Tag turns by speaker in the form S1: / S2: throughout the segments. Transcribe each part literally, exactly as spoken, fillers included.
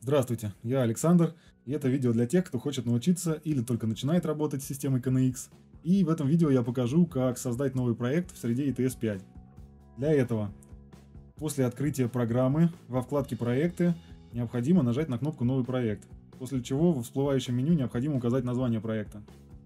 S1: Здравствуйте, я Александр, и это видео для тех, кто хочет научиться или только начинает работать с системой кей эн икс. И в этом видео я покажу, как создать новый проект в среде и ти эс пять. Для этого, после открытия программы, во вкладке «Проекты» необходимо нажать на кнопку «Новый проект», после чего в всплывающем меню необходимо указать название проекта.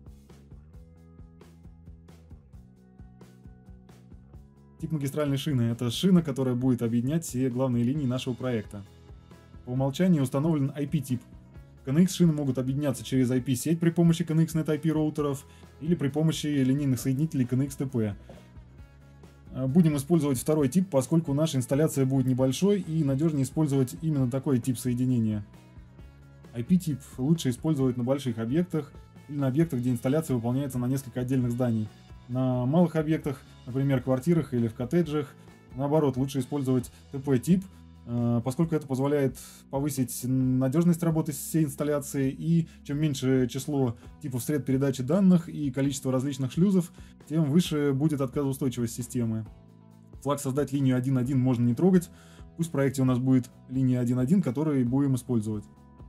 S1: Тип магистральной шины – это шина, которая будет объединять все главные линии нашего проекта. По умолчанию установлен ай пи-тип. кей эн икс шины могут объединяться через ай пи-сеть при помощи кей эн икс нет ай пи роутеров или при помощи линейных соединителей кей эн икс ти пи. Будем использовать второй тип, поскольку наша инсталляция будет небольшой и надежнее использовать именно такой тип соединения. ай пи-тип лучше использовать на больших объектах или на объектах, где инсталляция выполняется на несколько отдельных зданий. На малых объектах, например, квартирах или в коттеджах, наоборот, лучше использовать ти пи-тип, поскольку это позволяет повысить надежность работы всей инсталляции, и чем меньше число типов сред передачи данных и количество различных шлюзов, тем выше будет отказоустойчивость системы. Флаг «Создать линию один точка один» можно не трогать, пусть в проекте у нас будет линия один точка один, который будем использовать.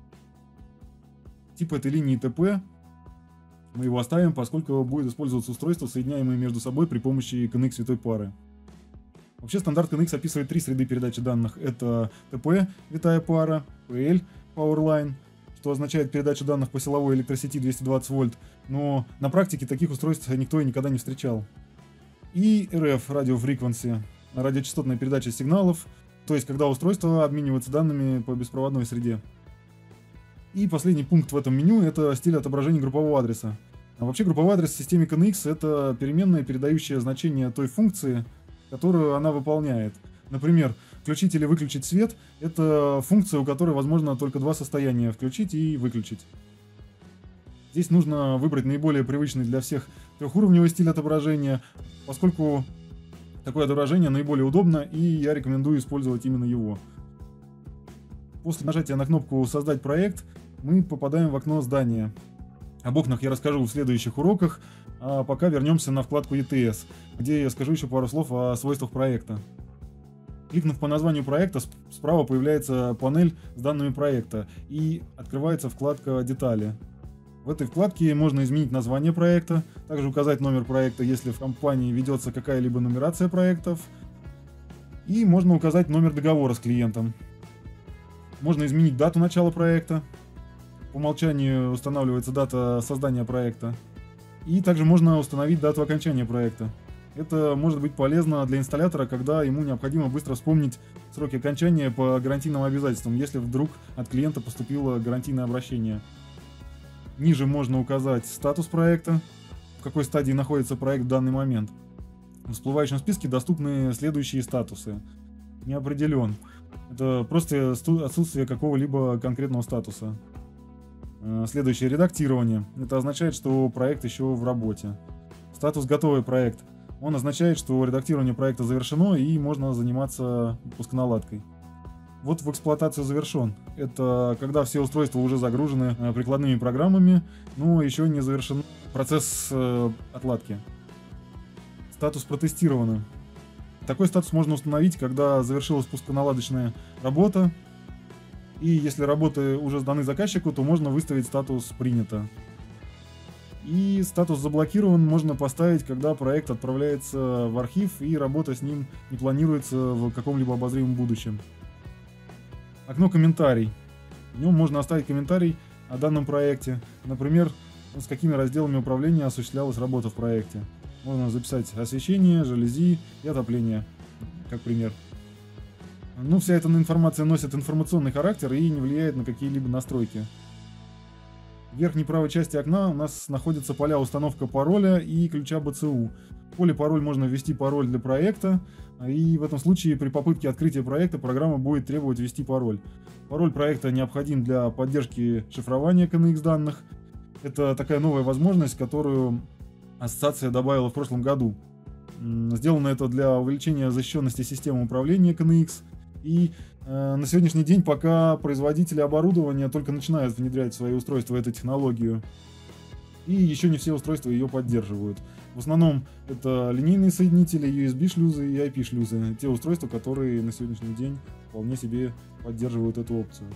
S1: Тип этой линии ти пи мы его оставим, поскольку будет использоваться устройство, соединяемое между собой при помощи кей эн икс витой пары. Вообще стандарт кей эн икс описывает три среды передачи данных. Это ти пи, витая пара, пи эл, Powerline, что означает передачу данных по силовой электросети двести двадцать вольт, но на практике таких устройств никто и никогда не встречал. И эр эф, Radio Frequency, радиочастотная передача сигналов, то есть когда устройство обменивается данными по беспроводной среде. И последний пункт в этом меню — это стиль отображения группового адреса. А вообще групповой адрес в системе кей эн икс — это переменная, передающая значение той функции, которую она выполняет. Например, включить или выключить свет — это функция, у которой возможно только два состояния — включить и выключить. Здесь нужно выбрать наиболее привычный для всех трехуровневый стиль отображения, поскольку такое отображение наиболее удобно, и я рекомендую использовать именно его. После нажатия на кнопку «Создать проект» мы попадаем в окно здания. Об окнах я расскажу в следующих уроках, а пока вернемся на вкладку и ти эс, где я скажу еще пару слов о свойствах проекта. Кликнув по названию проекта, справа появляется панель с данными проекта и открывается вкладка «Детали». В этой вкладке можно изменить название проекта, также указать номер проекта, если в компании ведется какая-либо нумерация проектов, и можно указать номер договора с клиентом. Можно изменить дату начала проекта. По умолчанию устанавливается дата создания проекта. И также можно установить дату окончания проекта. Это может быть полезно для инсталлятора, когда ему необходимо быстро вспомнить сроки окончания по гарантийным обязательствам, если вдруг от клиента поступило гарантийное обращение. Ниже можно указать статус проекта, в какой стадии находится проект в данный момент. В всплывающем списке доступны следующие статусы. Не определен. Это просто отсутствие какого-либо конкретного статуса. Следующее — редактирование. Это означает, что проект еще в работе. Статус «Готовый проект». Он означает, что редактирование проекта завершено и можно заниматься пусконаладкой. Вот в эксплуатацию завершен. Это когда все устройства уже загружены прикладными программами, но еще не завершен процесс отладки. Статус «Протестировано». Такой статус можно установить, когда завершилась пусконаладочная работа, и если работы уже сданы заказчику, то можно выставить статус «Принято». И статус «Заблокирован» можно поставить, когда проект отправляется в архив и работа с ним не планируется в каком-либо обозримом будущем. Окно «Комментарий». В нем можно оставить комментарий о данном проекте, например, с какими разделами управления осуществлялась работа в проекте. Можно записать освещение, жалюзи и отопление, как пример. Ну, вся эта информация носит информационный характер и не влияет на какие-либо настройки. В верхней правой части окна у нас находятся поля «Установка пароля» и ключа бэ цэ у. В поле «Пароль» можно ввести пароль для проекта, и в этом случае при попытке открытия проекта программа будет требовать ввести пароль. Пароль проекта необходим для поддержки шифрования кей эн икс данных. Это такая новая возможность, которую ассоциация добавила в прошлом году. Сделано это для увеличения защищенности системы управления кей эн икс. И э, на сегодняшний день пока производители оборудования только начинают внедрять в свои устройства эту технологию. И еще не все устройства ее поддерживают. В основном это линейные соединители, ю эс би-шлюзы и ай пи-шлюзы. Те устройства, которые на сегодняшний день вполне себе поддерживают эту опцию.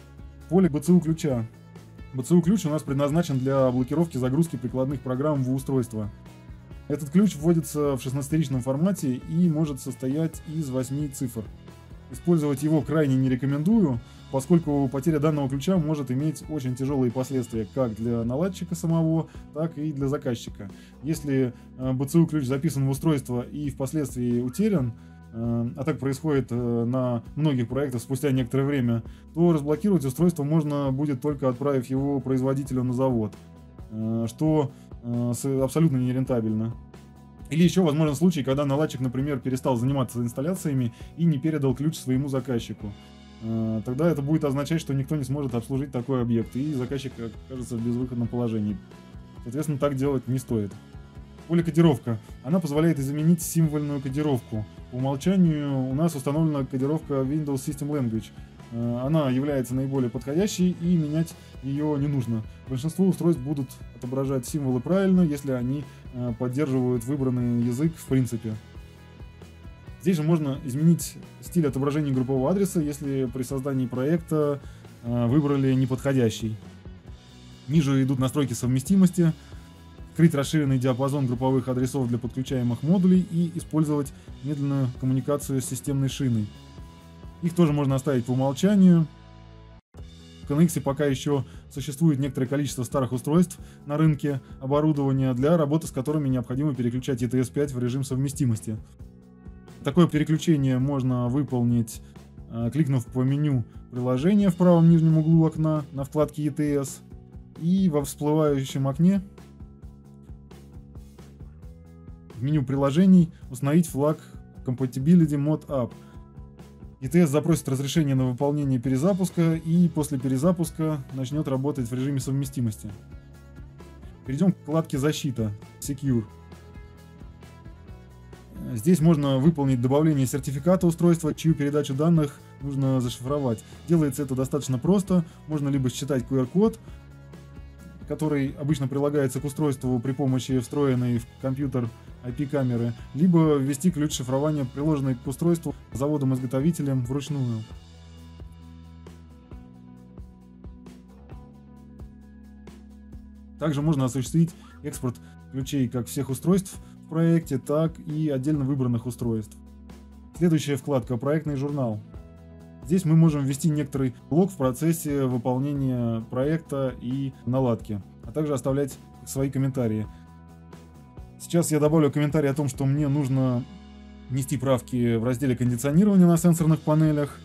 S1: Поле би си ю ключа. би си ю ключ у нас предназначен для блокировки загрузки прикладных программ в устройство. Этот ключ вводится в шестнадцатиричном формате и может состоять из восьми цифр. Использовать его крайне не рекомендую, поскольку потеря данного ключа может иметь очень тяжелые последствия как для наладчика самого, так и для заказчика. Если би си ю ключ записан в устройство и впоследствии утерян, а так происходит на многих проектах спустя некоторое время, то разблокировать устройство можно будет только отправив его производителю на завод, что абсолютно нерентабельно. Или еще возможен случай, когда наладчик, например, перестал заниматься инсталляциями и не передал ключ своему заказчику. Тогда это будет означать, что никто не сможет обслужить такой объект, и заказчик окажется в безвыходном положении. Соответственно, так делать не стоит. Поликодировка. Она позволяет заменить символьную кодировку. По умолчанию у нас установлена кодировка Windows System Language. Она является наиболее подходящей, и менять ее не нужно. Большинство устройств будут отображать символы правильно, если они поддерживают выбранный язык в принципе. Здесь же можно изменить стиль отображения группового адреса, если при создании проекта выбрали неподходящий. Ниже идут настройки совместимости, открыть расширенный диапазон групповых адресов для подключаемых модулей и использовать медленную коммуникацию с системной шиной. Их тоже можно оставить по умолчанию. В эн икс пока еще существует некоторое количество старых устройств на рынке оборудования, для работы с которыми необходимо переключать и ти эс пять в режим совместимости. Такое переключение можно выполнить, кликнув по меню приложения в правом нижнем углу окна на вкладке и ти эс, и во всплывающем окне в меню приложений установить флаг Compatibility Mod Up. и ти эс запросит разрешение на выполнение перезапуска, и после перезапуска начнет работать в режиме совместимости. Перейдем к вкладке «Защита» Secure. Здесь можно выполнить добавление сертификата устройства, чью передачу данных нужно зашифровать. Делается это достаточно просто. Можно либо считать ку ар-код, который обычно прилагается к устройству при помощи встроенной в компьютер ай пи-камеры, либо ввести ключ шифрования, приложенный к устройству заводом-изготовителем вручную. Также можно осуществить экспорт ключей как всех устройств в проекте, так и отдельно выбранных устройств. Следующая вкладка «Проектный журнал». Здесь мы можем ввести некоторый лог в процессе выполнения проекта и наладки, а также оставлять свои комментарии. Сейчас я добавлю комментарий о том, что мне нужно внести правки в разделе кондиционирования на сенсорных панелях.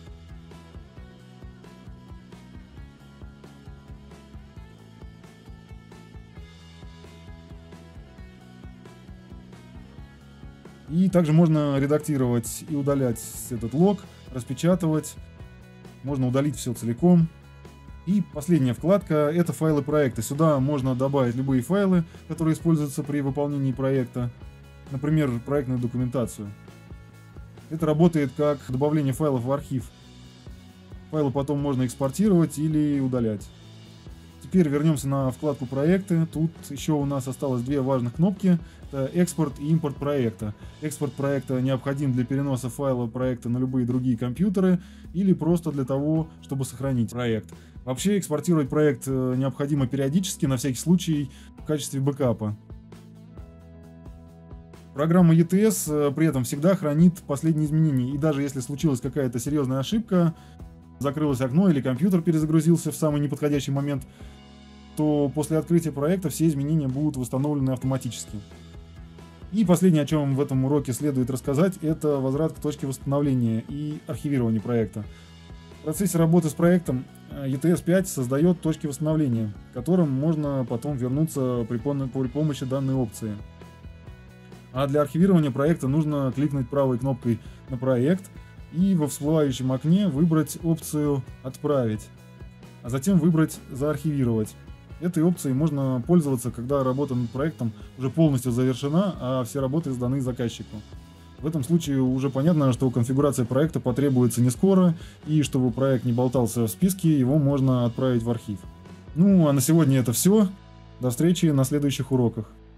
S1: И также можно редактировать и удалять этот лог, распечатывать. Можно удалить все целиком. И последняя вкладка — это файлы проекта. Сюда можно добавить любые файлы, которые используются при выполнении проекта. Например, проектную документацию. Это работает как добавление файлов в архив. Файлы потом можно экспортировать или удалять. Теперь вернемся на вкладку «Проекты». Тут еще у нас осталось две важных кнопки. Это экспорт и импорт проекта. Экспорт проекта необходим для переноса файла проекта на любые другие компьютеры или просто для того, чтобы сохранить проект. Вообще экспортировать проект необходимо периодически, на всякий случай, в качестве бэкапа. Программа и ти эс при этом всегда хранит последние изменения. И даже если случилась какая-то серьезная ошибка, закрылось окно или компьютер перезагрузился в самый неподходящий момент, то после открытия проекта все изменения будут восстановлены автоматически. И последнее, о чем в этом уроке следует рассказать, это возврат к точке восстановления и архивирование проекта. В процессе работы с проектом и ти эс пять создает точки восстановления, к которым можно потом вернуться при помощи данной опции. А для архивирования проекта нужно кликнуть правой кнопкой на проект и во всплывающем окне выбрать опцию «Отправить», а затем выбрать «Заархивировать». Этой опцией можно пользоваться, когда работа над проектом уже полностью завершена, а все работы сданы заказчику. В этом случае уже понятно, что конфигурация проекта потребуется не скоро, и чтобы проект не болтался в списке, его можно отправить в архив. Ну а на сегодня это все. До встречи на следующих уроках.